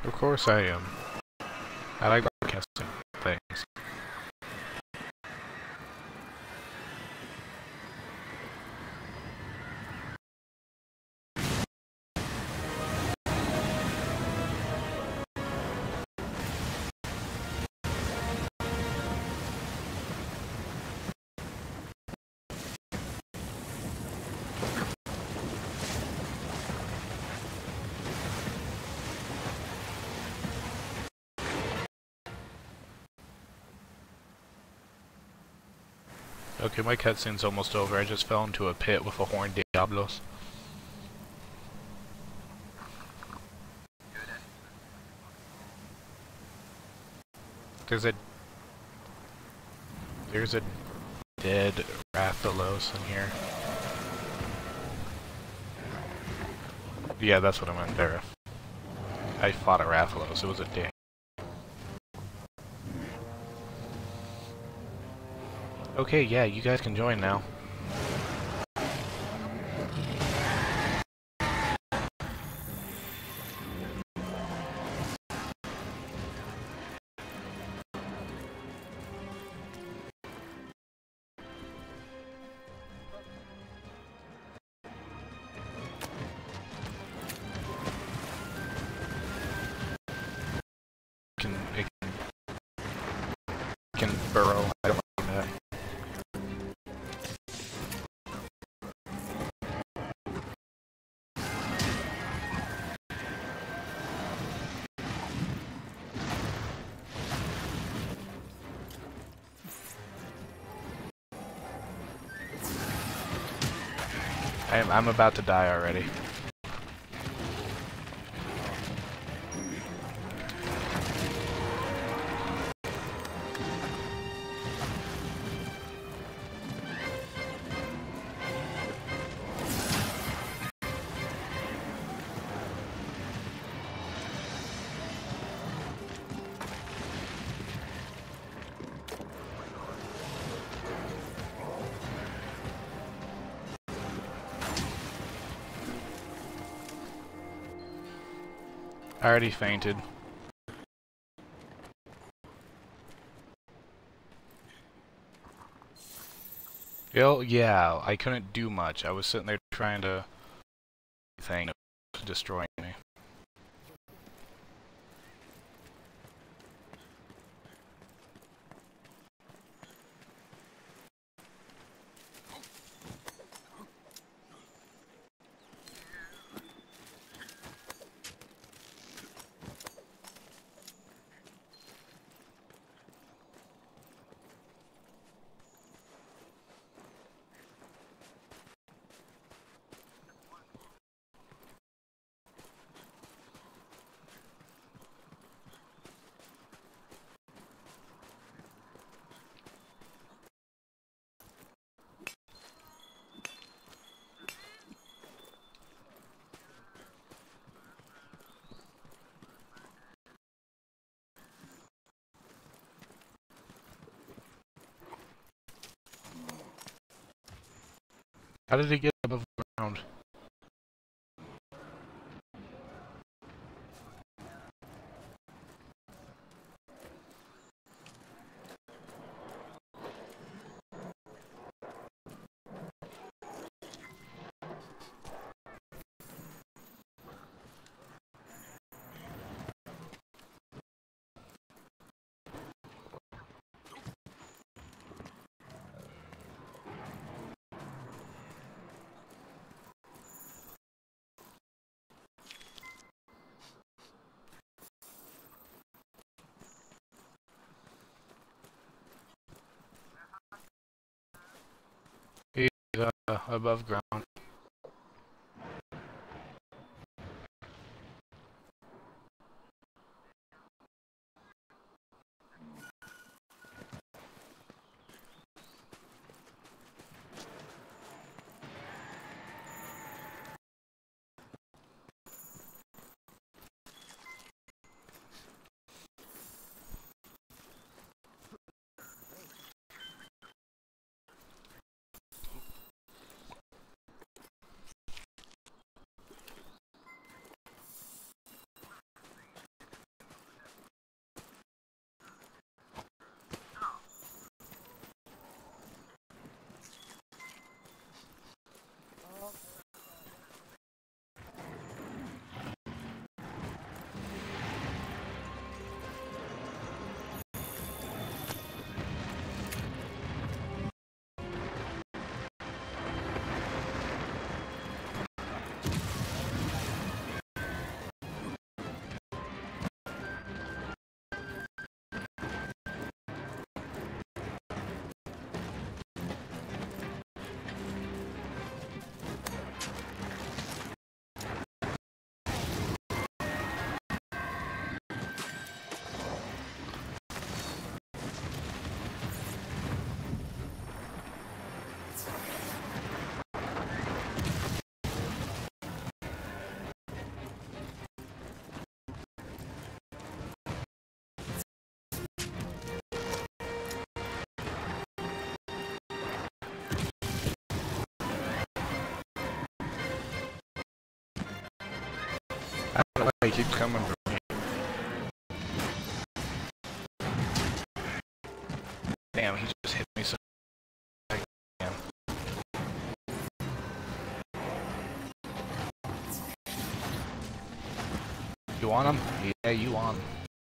Of course I am. I like broadcasting things. Okay, my cutscene's almost over. I just fell into a pit with a horned Diablos. There's a dead Rathalos in here. Yeah, that's what I meant there. I fought a Rathalos. It was a dick. Okay, yeah, you guys can join now. It can burrow. I don't like that. I'm about to die already. I already fainted. Well, yeah, I couldn't do much. I was sitting there trying to destroy me. How did he get above ground? He's above ground. know why he keeps coming for me. Damn, he just hit me so. Damn. You want him? Yeah, you want him.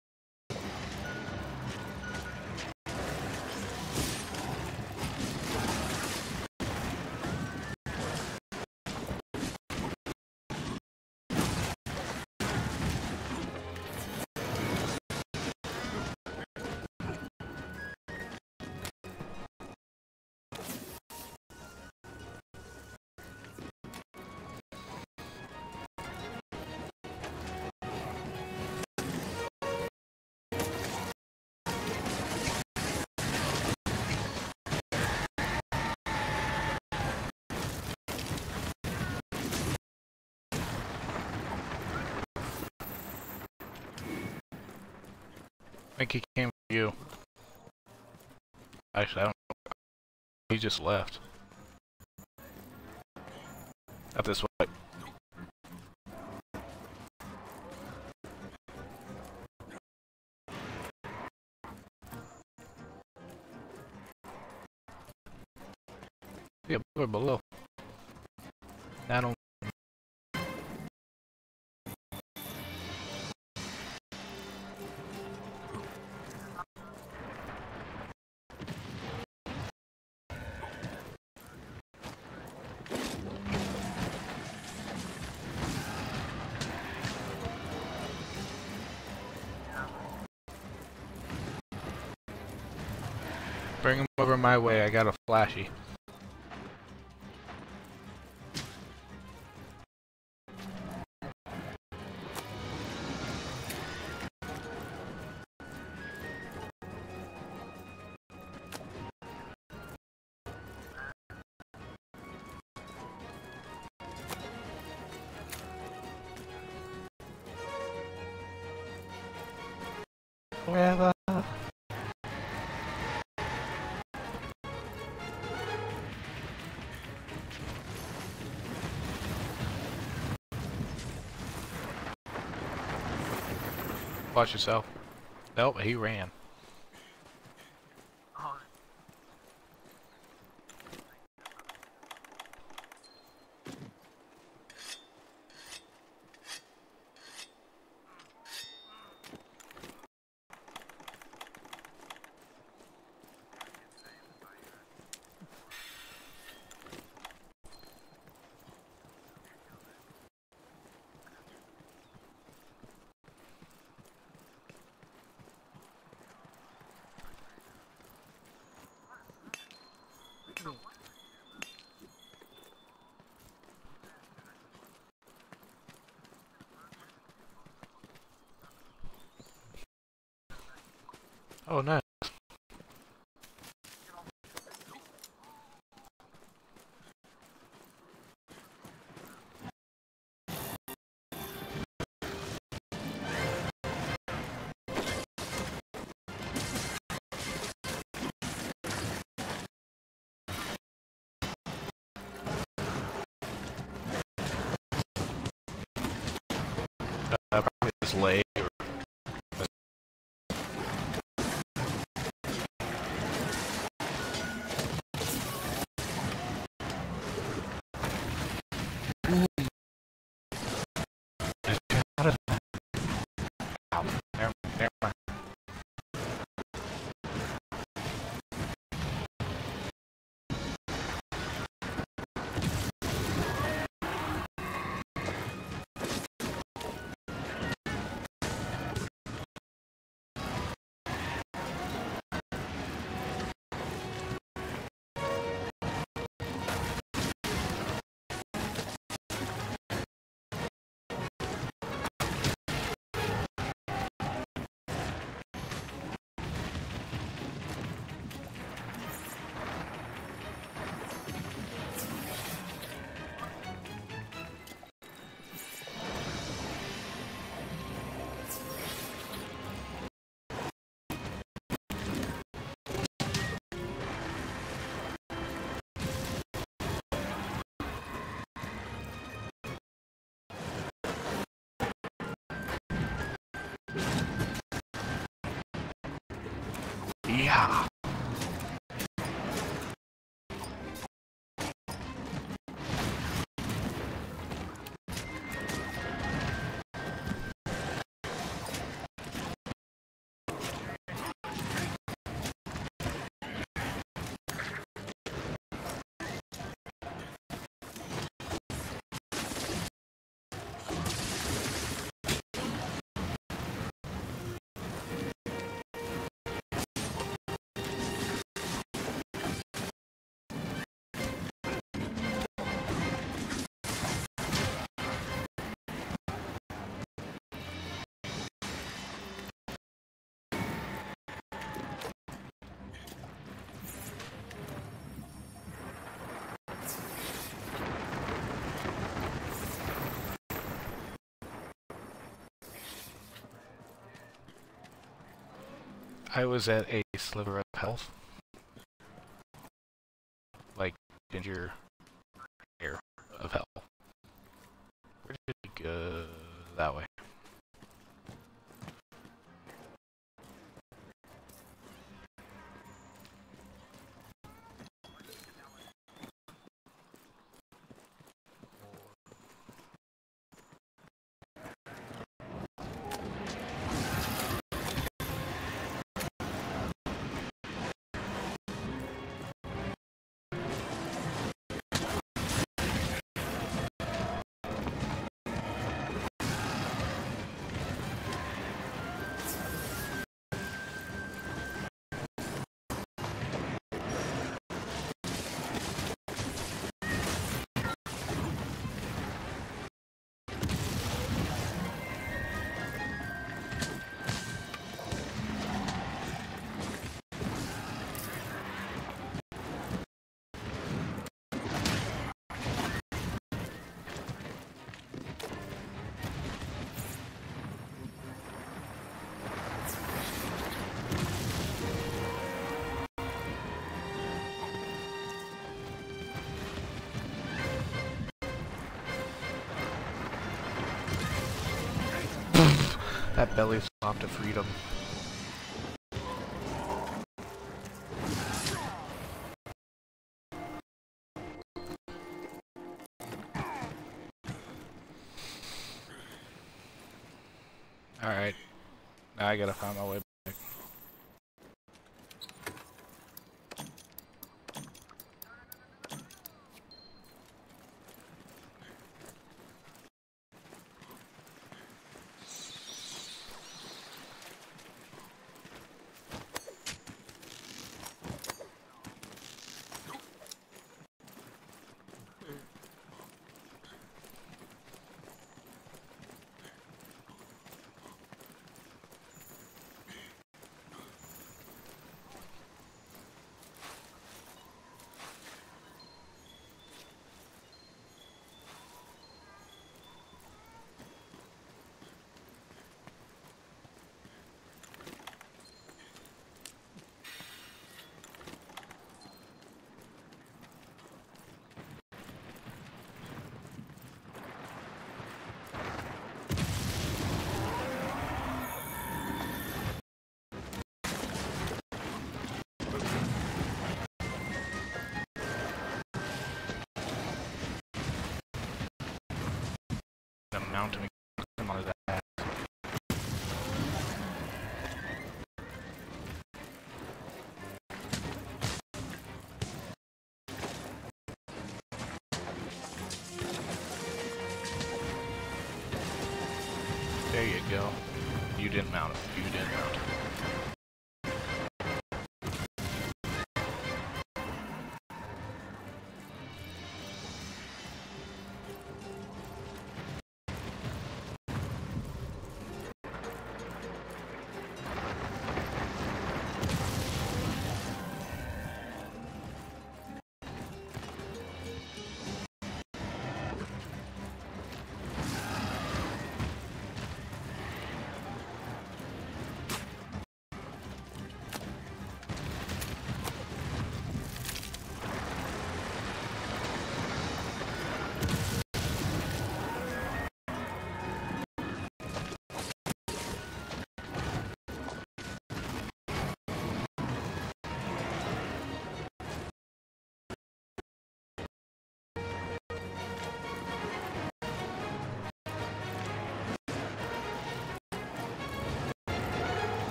I think he came for you. Actually, I don't know. He just left. Up this way. Yeah, we're below. I don't. Bring him over my way, I got a flashy. Forever. Watch yourself. Nope, he ran. Oh, nice. Probably his leg. Never mind. Yeah. I was at a sliver of health. Like, ginger hair of hell. Where did it go? That way. That belly flop to freedom. Alright. Now I gotta find my way back. The mountain come out of that. There you go. You didn't mount it. You didn't mount it.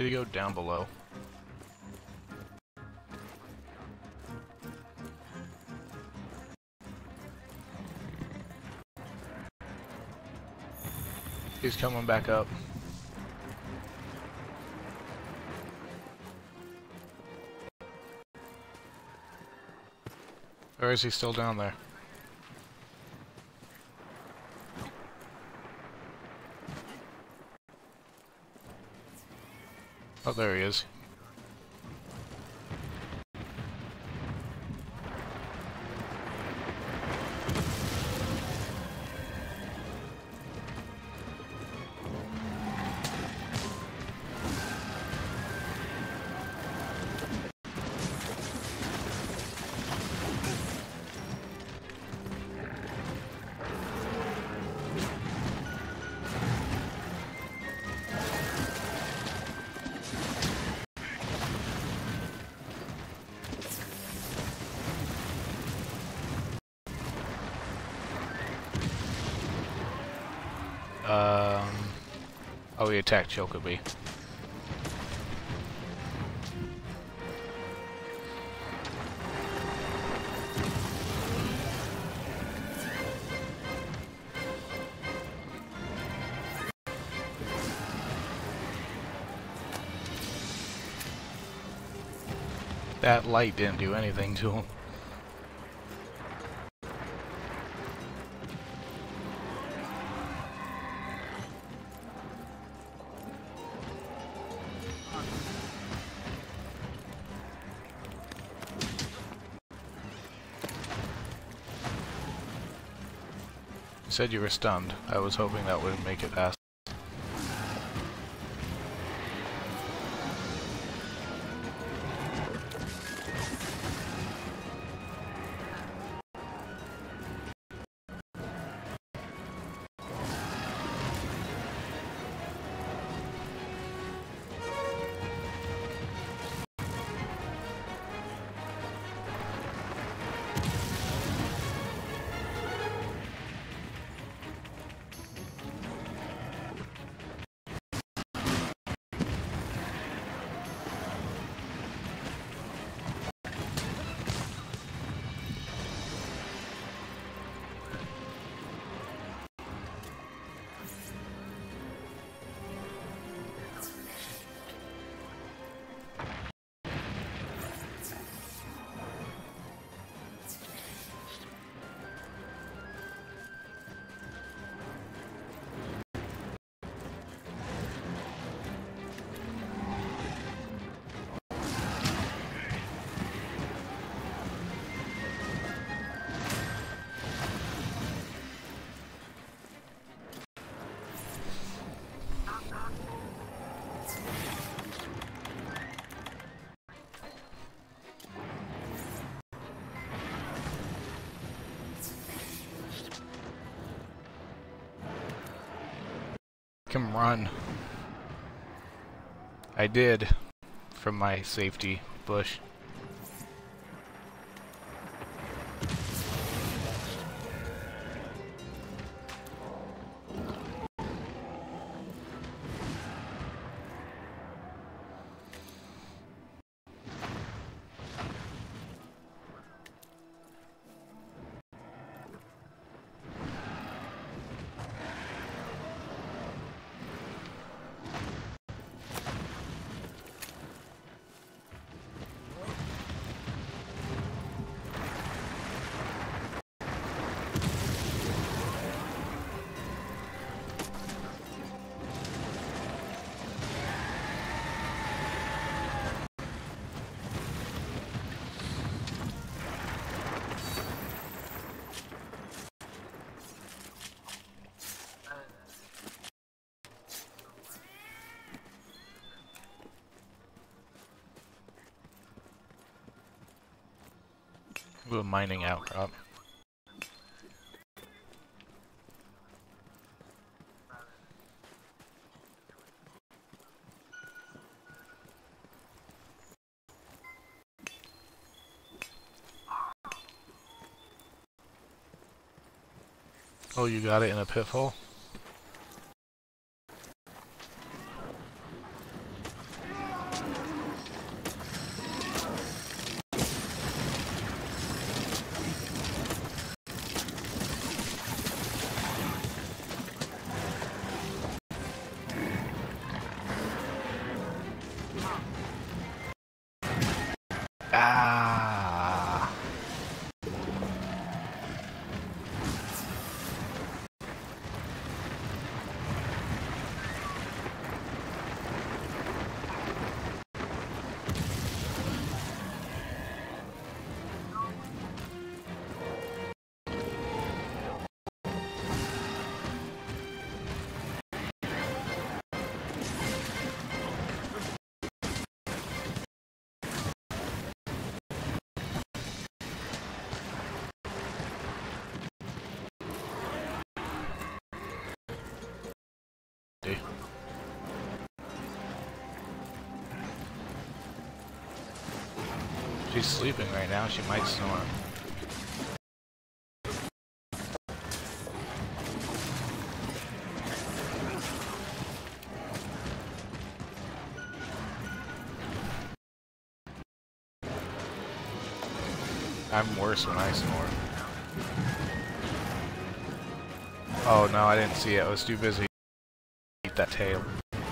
Did he go down below? He's coming back up. Or is he still down there? Oh, there he is. Oh, he attacked Chocobi. That light didn't do anything to him. You said you were stunned. I was hoping that would make it past. Can run. I did, from my safety bush. Do a mining outcrop. Oh, you got it in a pitfall? She's sleeping right now, she might snore. I'm worse when I snore. Oh no, I didn't see it. I was too busy to eat that tail.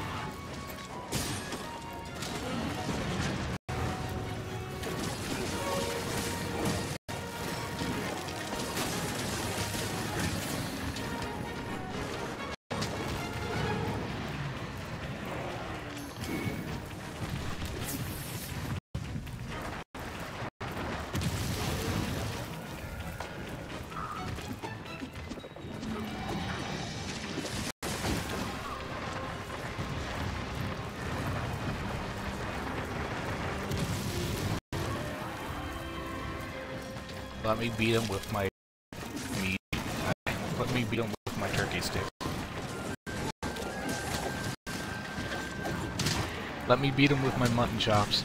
Let me beat him with my meat. Let me beat him with my turkey sticks. Let me beat him with my mutton chops.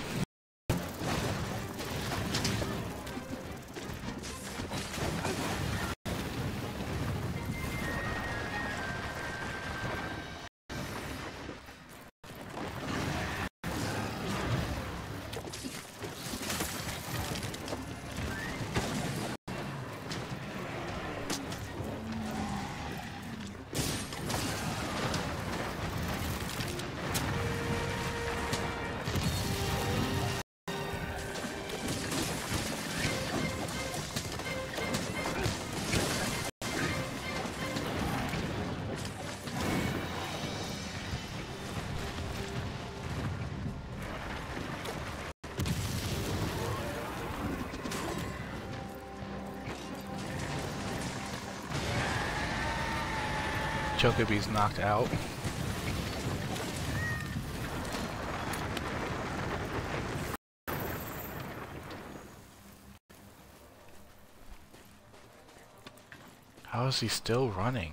Chocobee's knocked out. How is he still running?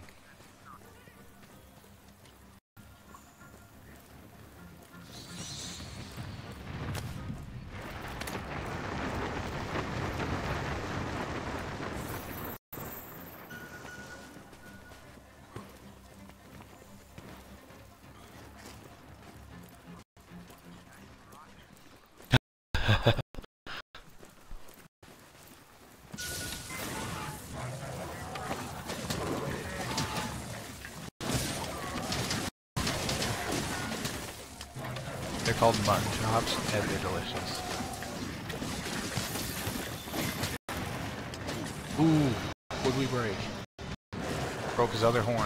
They're called mutton chops, and they're delicious. Ooh, what'd we break? Broke his other horn.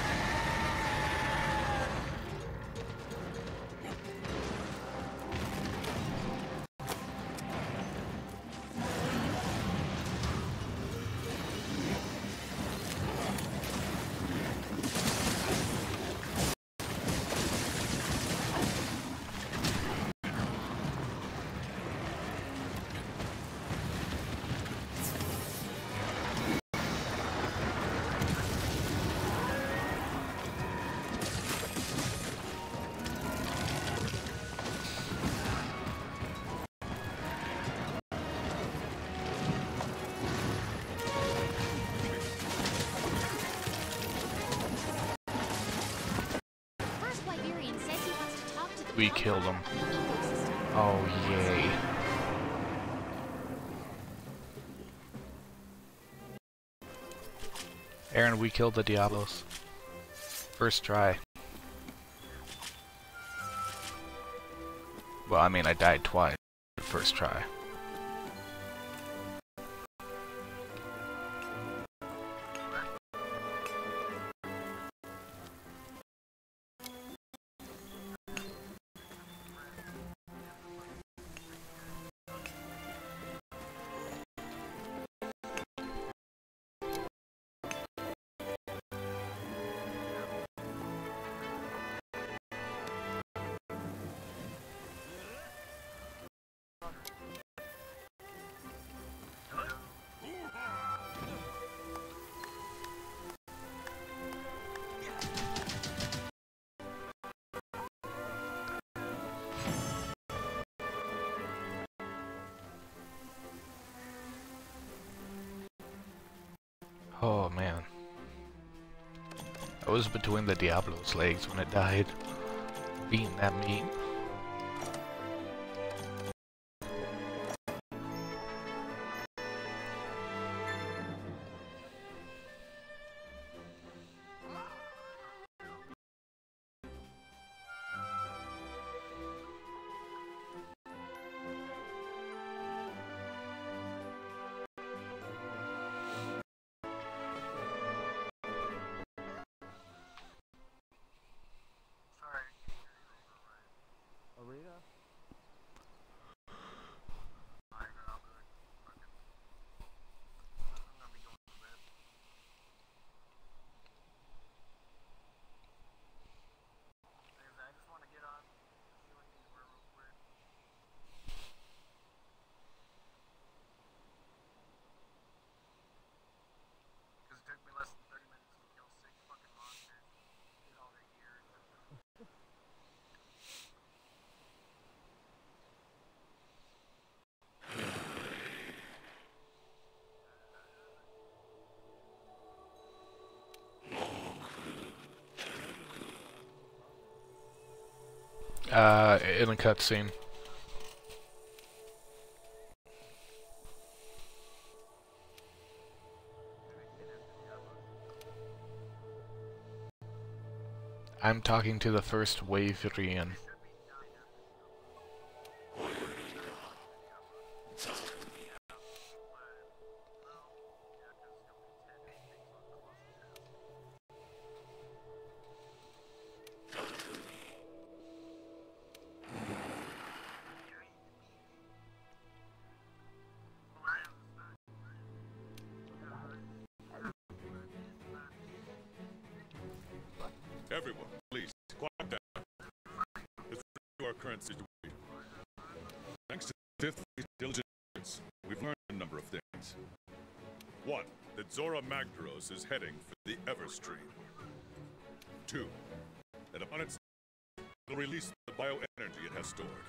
We killed him. Oh, yay. Aaron, we killed the Diablos. First try. Well, I mean, I died twice. First try. Oh man. I was between the Diablo's legs when it died. Beating that meat. In a cutscene. I'm talking to the first Waverian. Everyone, please, quiet down. Let's review our current situation. Thanks to Fifth Fleet's diligent efforts, we've learned a number of things. 1. That Zora Magdaros is heading for the Everstream. 2. That upon its it will release the bioenergy it has stored.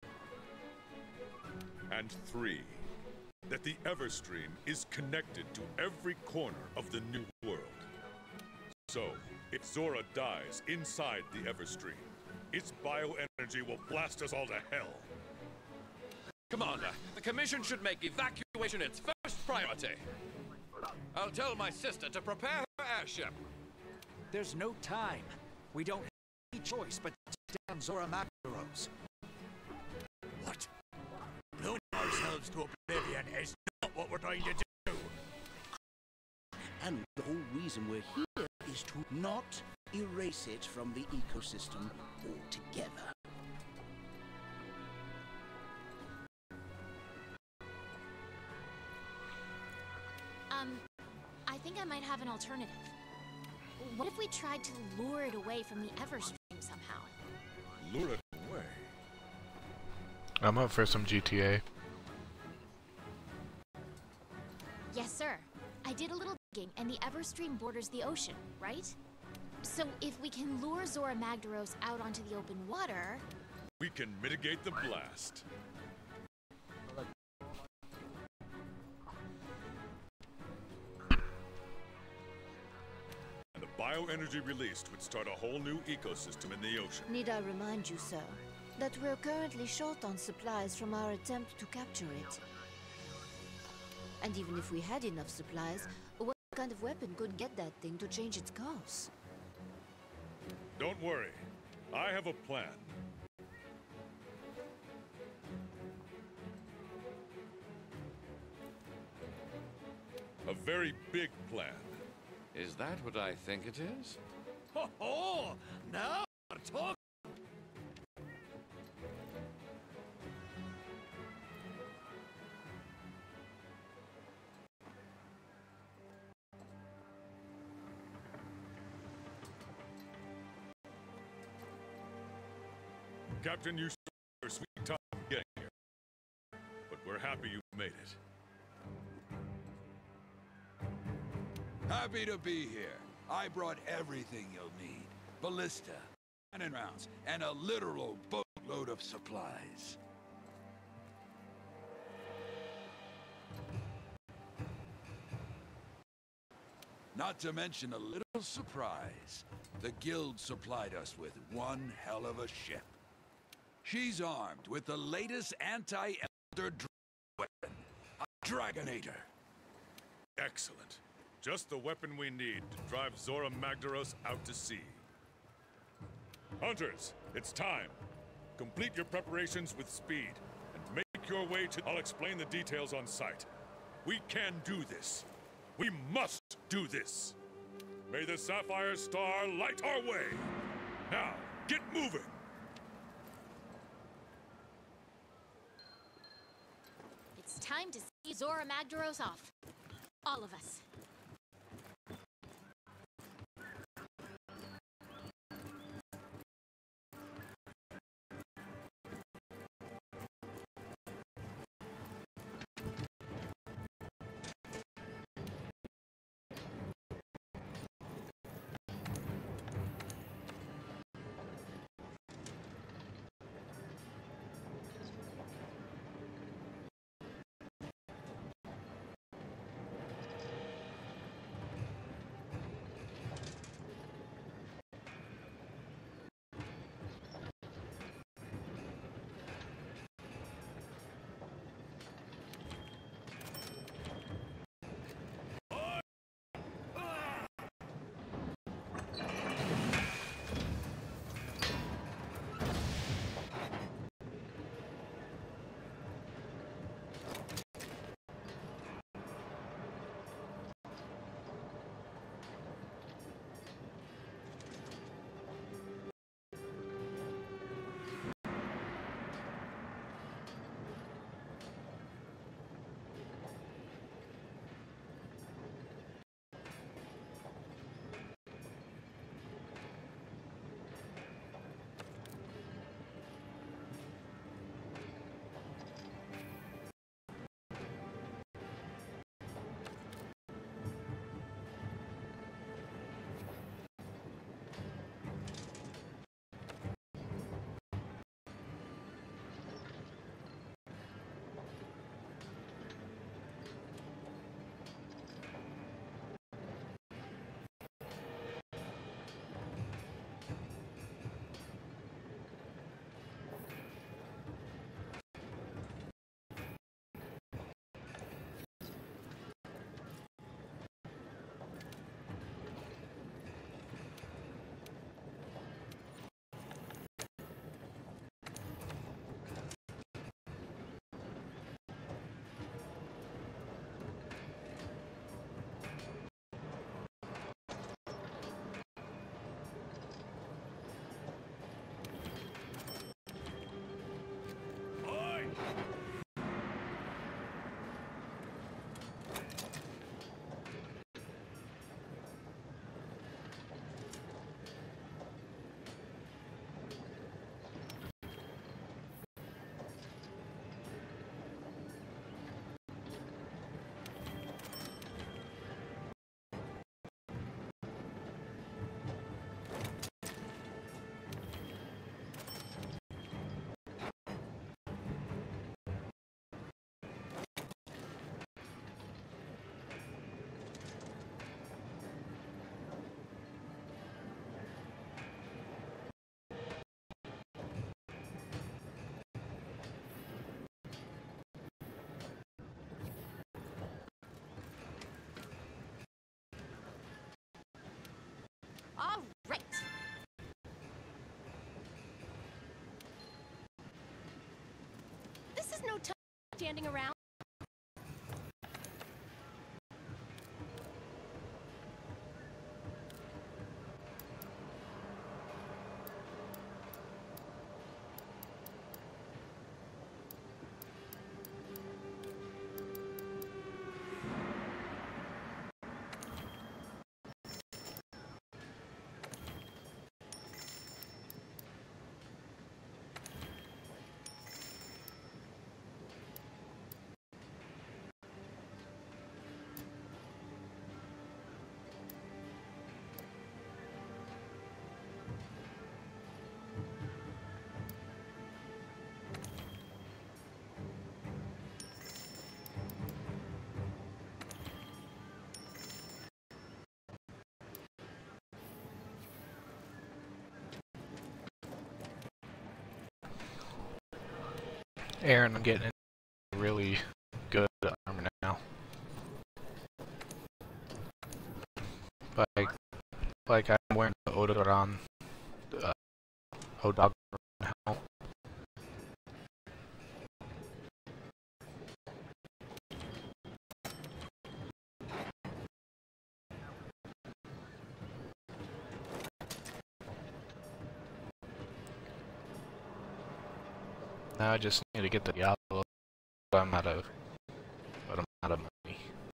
And 3. That the Everstream is connected to every corner of the New World. So, if Zora dies inside the Everstream, its bioenergy will blast us all to hell. Commander, the Commission should make evacuation its first priority. I'll tell my sister to prepare her airship. There's no time. We don't have any choice but to take down Zora Magdaros. What? Blowing ourselves to oblivion is not what we're trying to do. And the whole reason we're here is to not erase it from the ecosystem altogether. I think I might have an alternative. What if we tried to lure it away from the Everstream somehow? Lure it away? I'm up for some GTA. Yes, sir. I did a little digging, and the Everstream borders the ocean, right? So if we can lure Zora Magdaros out onto the open water... We can mitigate the blast. And the bioenergy released would start a whole new ecosystem in the ocean. Need I remind you, sir, that we're currently short on supplies from our attempt to capture it? And even if we had enough supplies, what kind of weapon could get that thing to change its course? Don't worry. I have a plan. A very big plan. Is that what I think it is? Ho ho! Now we're talking! Captain, you your sweet time getting here. But we're happy you made it. Happy to be here. I brought everything you'll need. Ballista, cannon rounds, and a literal boatload of supplies. Not to mention a little surprise. The guild supplied us with one hell of a ship. She's armed with the latest anti-Elder weapon, a Dragonator. Excellent. Just the weapon we need to drive Zora Magdaros out to sea. Hunters, it's time. Complete your preparations with speed, and make your way to... I'll explain the details on site. We can do this. We must do this. May the Sapphire Star light our way. Now, get moving. It's time to see Zora Magdaros off. All of us. All right. This is no time standing around. Aaron, I'm getting really good armor now. Like I'm wearing the Odoran, Odoran helmet. Now I just need to get the Diablo, but I'm out of money.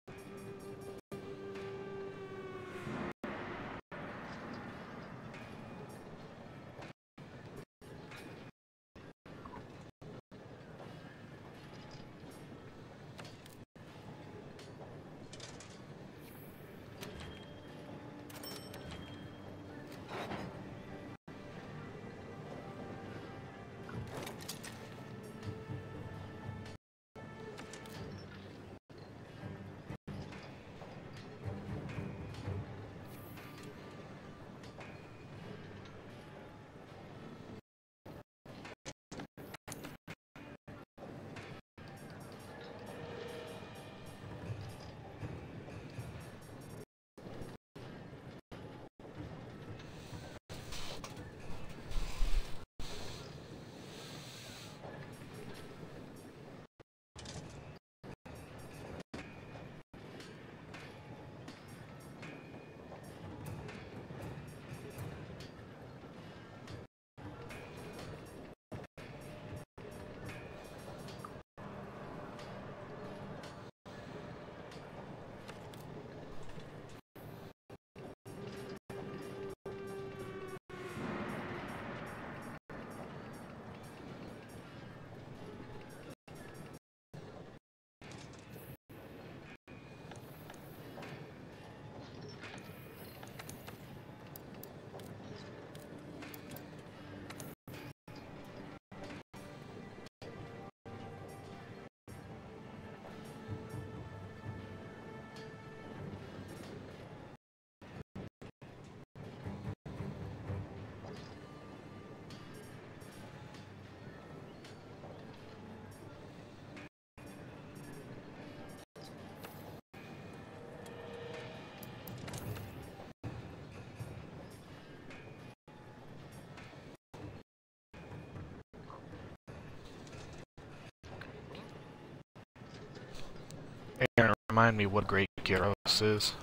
Aaron, remind me what Great Gyros is.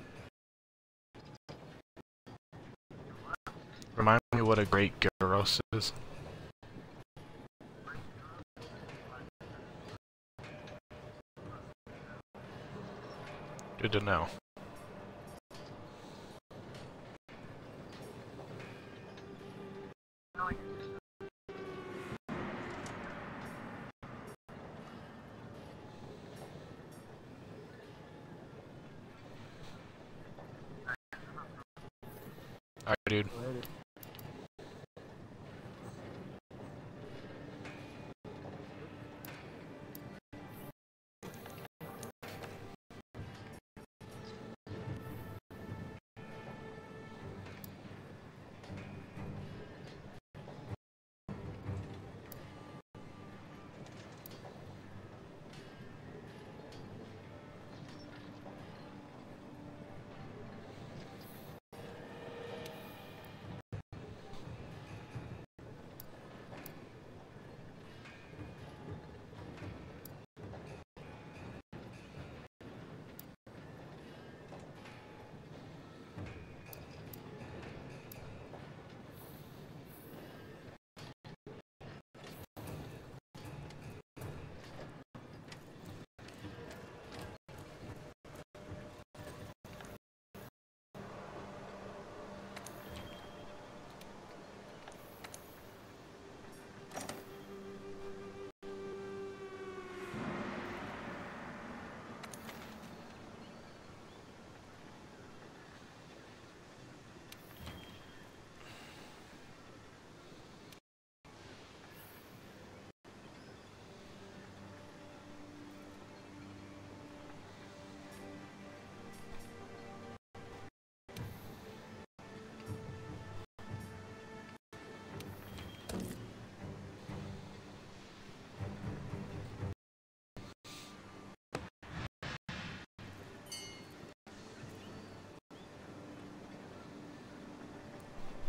Remind me what a Great Gyros is. Good to know. Alright, dude.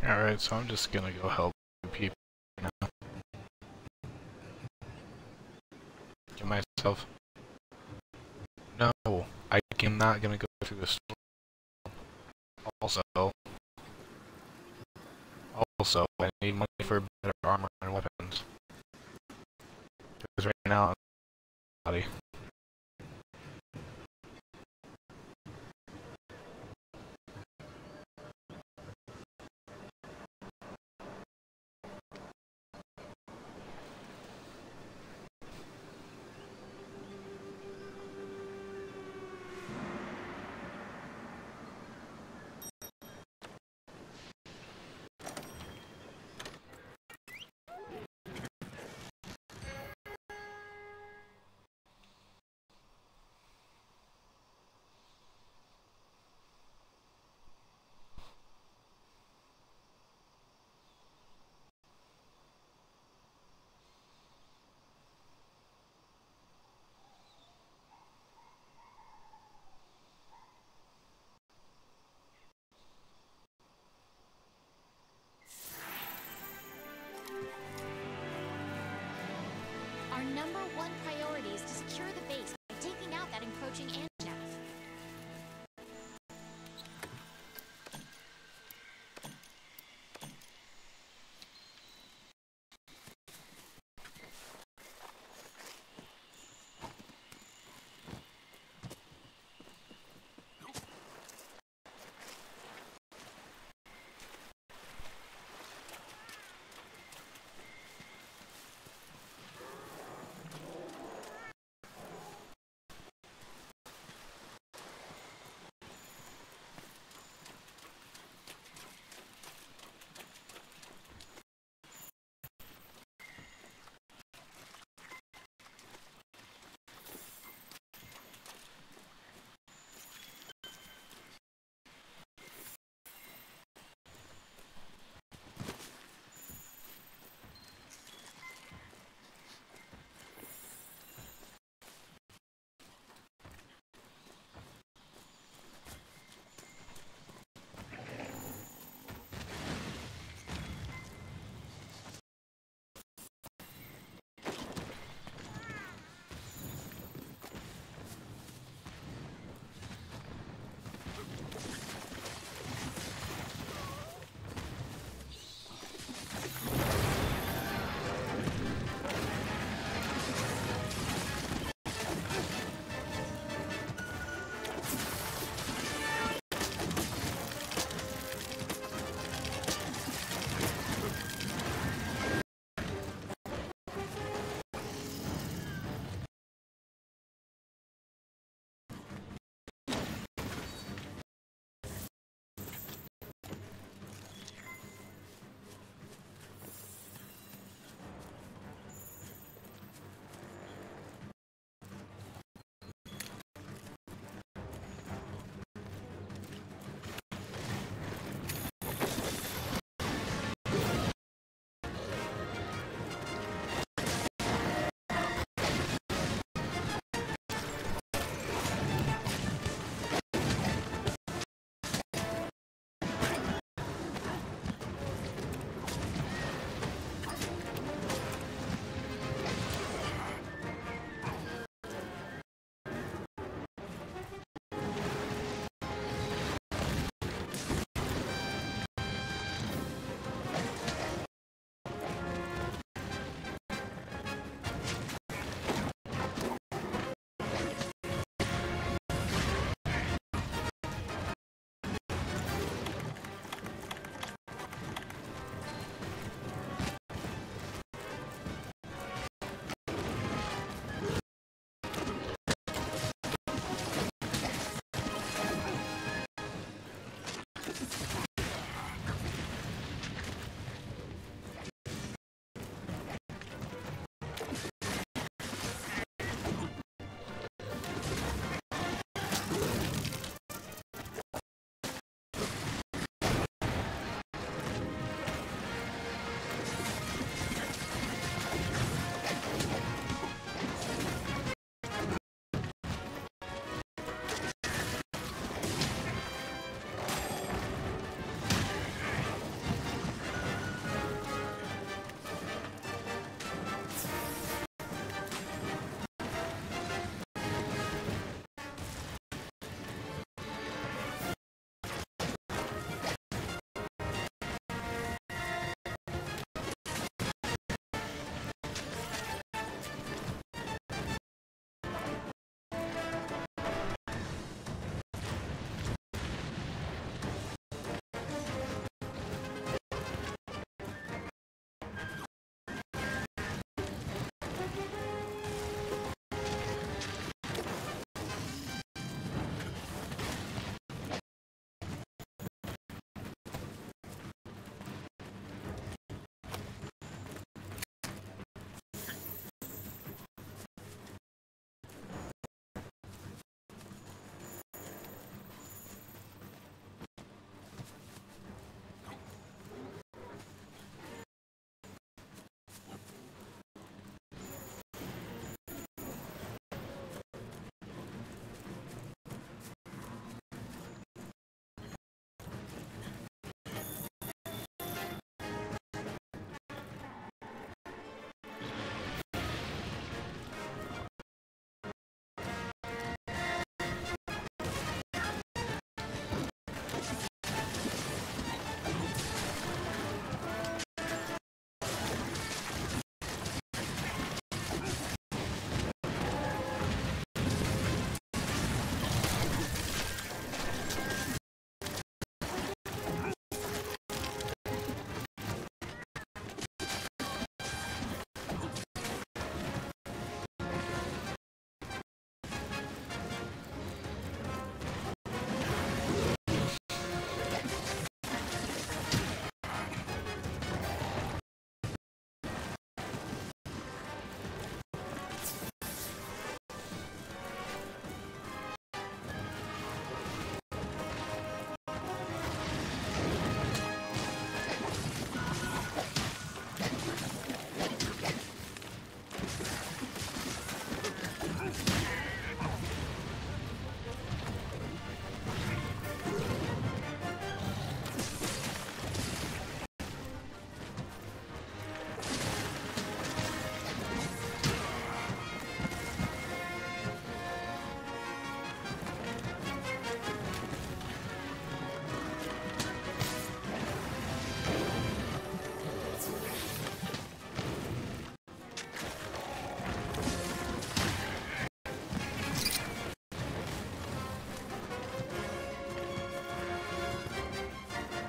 Alright, so I'm just gonna go help people now. Get myself. No, I am not gonna go through the storm. Also, I need money for better armor and weapons. Because right now, I'm body. Our number one priority is to secure the base by taking out that encroaching Anjanath.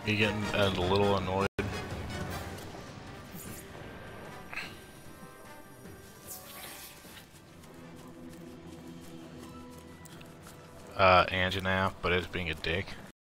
You getting a little annoyed? Anjanath, but it's being a dick.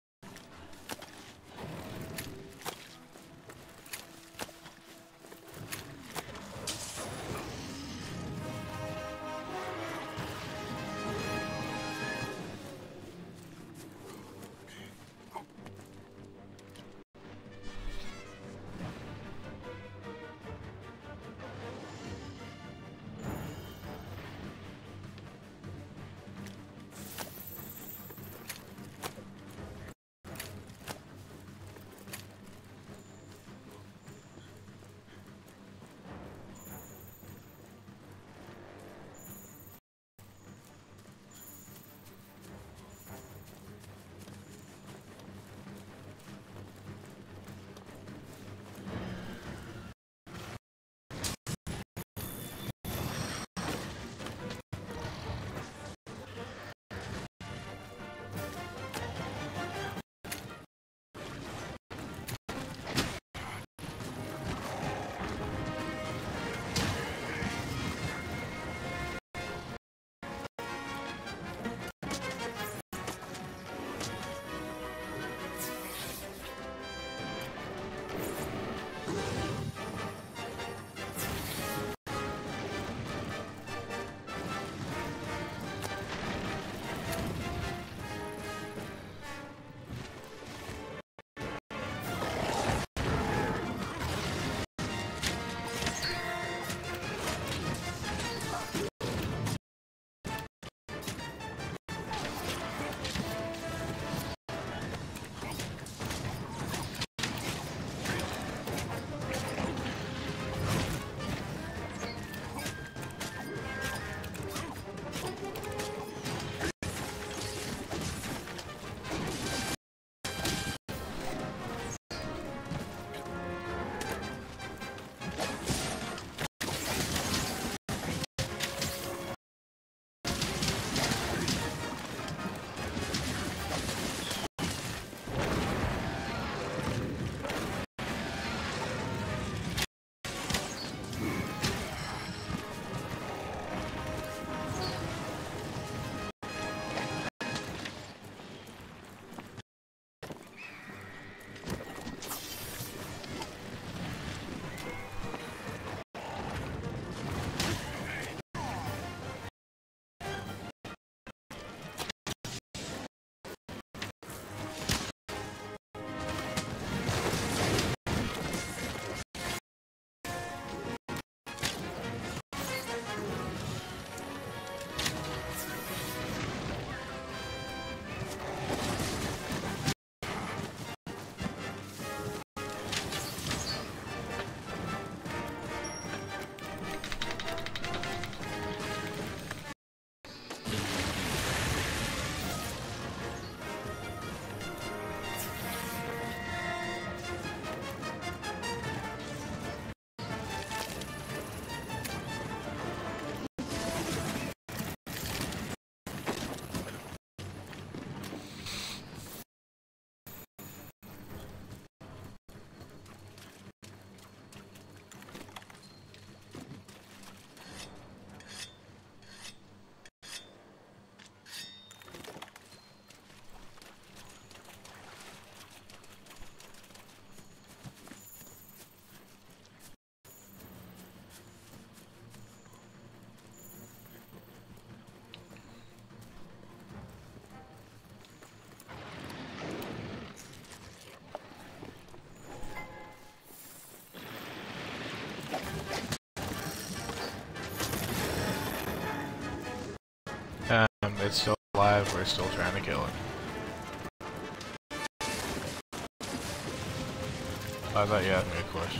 It's still alive, we're still trying to kill it. I thought you asked me a question.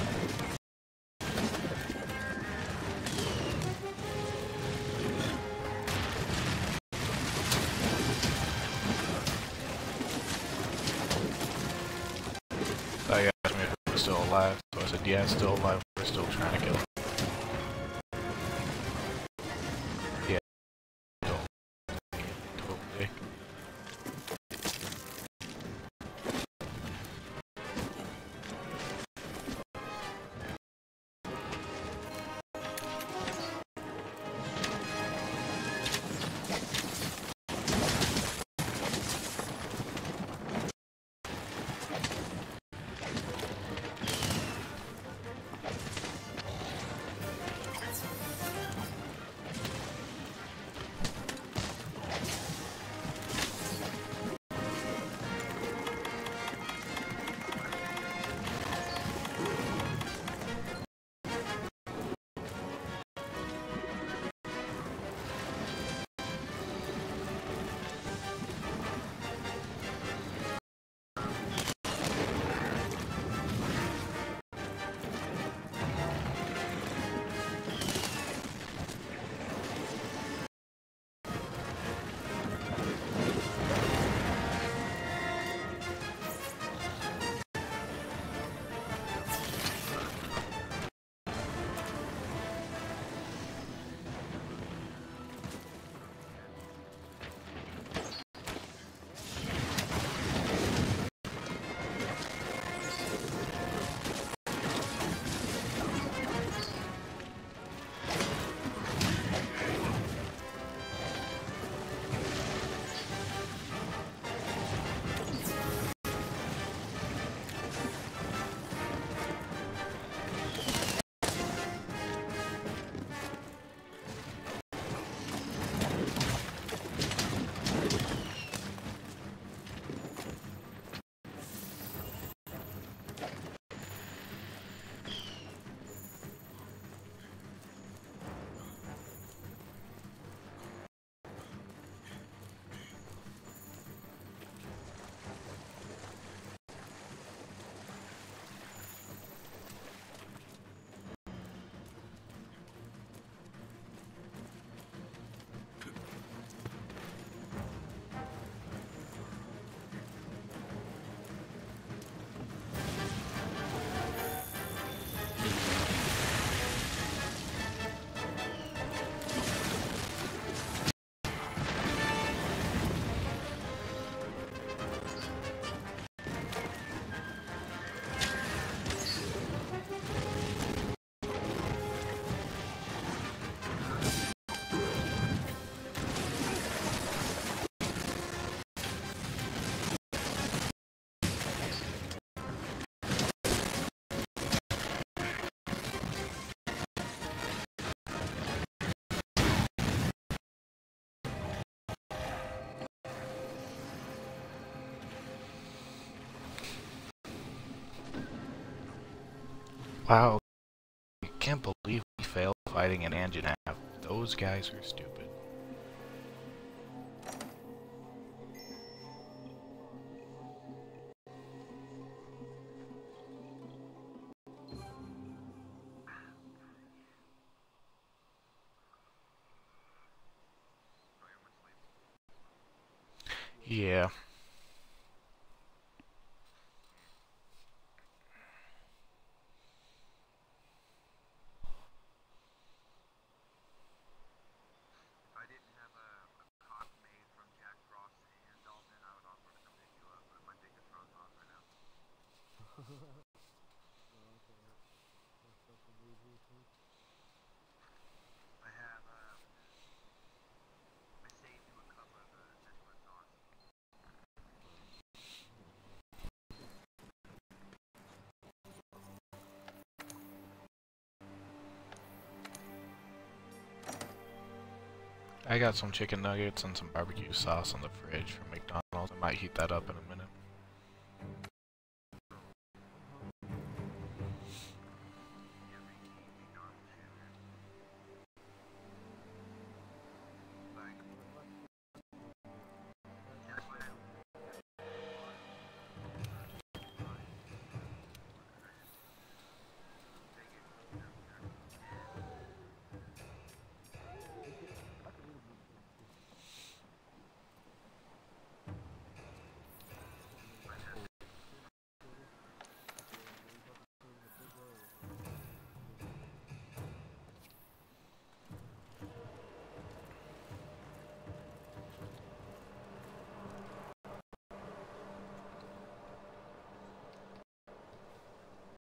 I thought you asked me if it was still alive, so I said yeah, it's still alive, we're still trying to kill it. Wow, I can't believe we failed fighting an Anjanath. Those guys were stupid. Yeah. I got some chicken nuggets and some barbecue sauce on the fridge from McDonald's. I might heat that up in a minute.